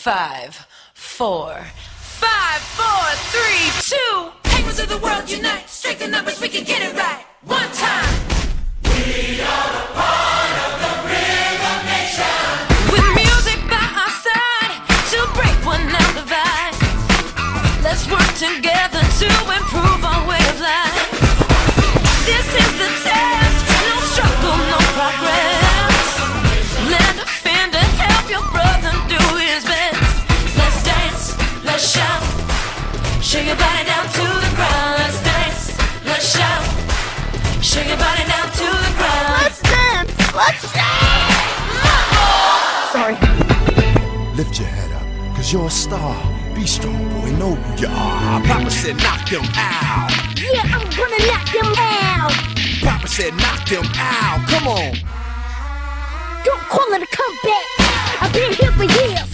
5, 4, 5, 4, 3, 2. Penguins of the world unite. Strength in numbers, we can get it right. One time. We are the part of the Rhythm Nation. With music by our side to break one now divide. Let's work together to improve our way of life. This is the test. No struggle, no progress. Lend a hand to help your brother do his best. Let's dance, let's shout. Shake your body down to the ground. Let's dance, let's shout. Shake your body down to the ground. Let's dance, let's shout. Sorry. Lift your head up, cause you're a star. Be strong, boy, know who you are. Papa said knock them out. Yeah, I'm gonna knock them out. Papa said knock them out. Come on. Don't call it a comeback. I've been here for years.